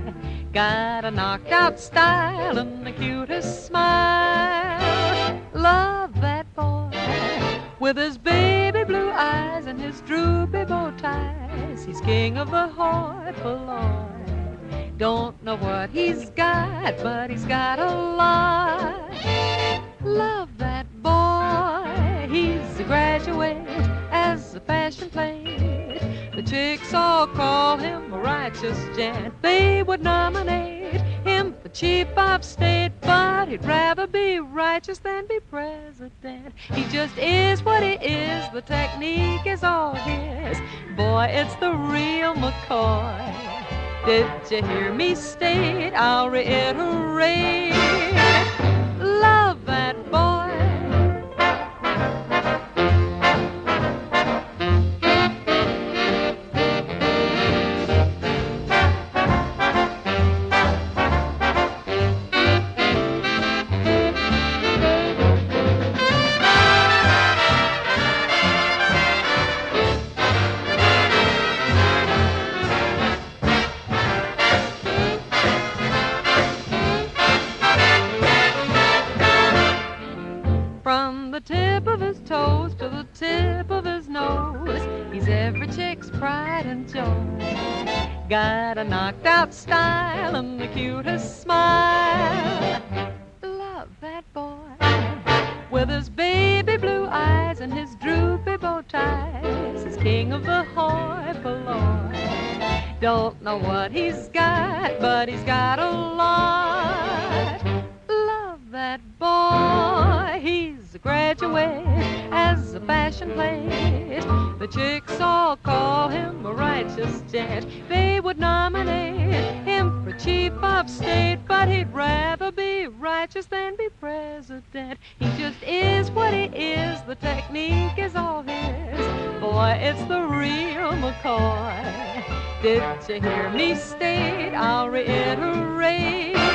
Got a knocked out style and the cutest smile. Love that boy with his baby blue eyes and his droopy bow ties. He's king of the hoi polloi. Don't know what he's got, but he's got a lot. Love that boy, he's a graduate as a fashion plate. The chicks all call him a righteous gent. They would nominate him for chief of state, but he'd rather be righteous than be president. He just is what he is, the technique is all his. Boy, it's the real McCoy. Did you hear me state? I'll reiterate. Love that boy. From the tip of his toes to the tip of his nose, he's every chick's pride and joy. Got a knocked out style and the cutest smile. Love that boy with his baby blue eyes and his droopy bow ties. He's king of the hoi polloi. Don't know what he's got, but he's got a lot. Love that boy, he's a graduate as a fashion plate. The chicks all call him a righteous gent. They would nominate him for chief of state, but he'd rather be righteous than be president. He just is what he is, the technique is all his. Boy, it's the real McCoy. Did you hear me state? I'll reiterate.